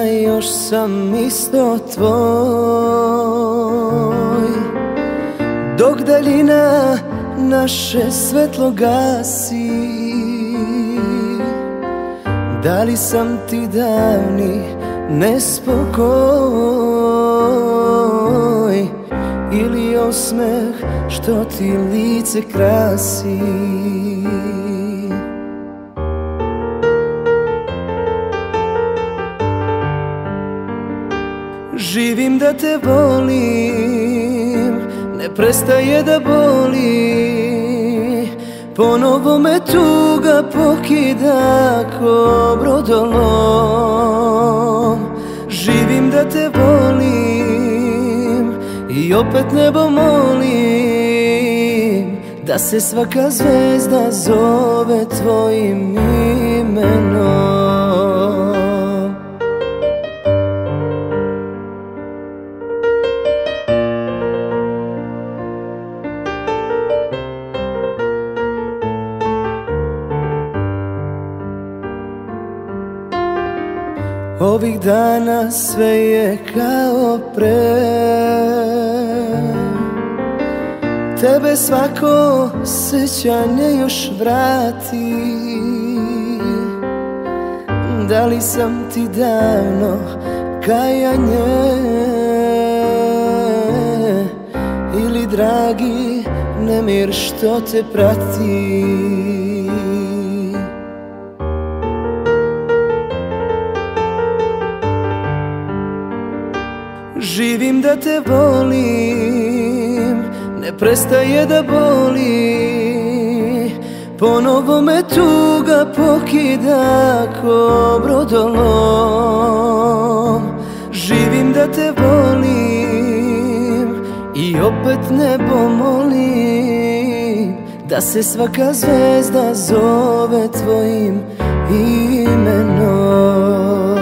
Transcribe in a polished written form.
još sam isto tvoj. Dok daljina naše svetlo gasi, da li sam ti davni nespokoj ili osmeh što ti lice krasi? Živim da te volim, ne prestaje da boli, ponovo me tuga pokida ko brodolom. Živim da te volim i opet nebo molim da se svaka zvezda zove tvojim imenom. Ovih dana sve je kao pre, tebe svako sećanje još vrati. Da li sam ti davno kajanje ili dragi nemir što te prati? Živim da te volim, ne prestaje da boli, ponovo me tuga pokida ko brodolom. Živim da te volim i opet nebo molim da se svaka zvezda zove tvojim imenom.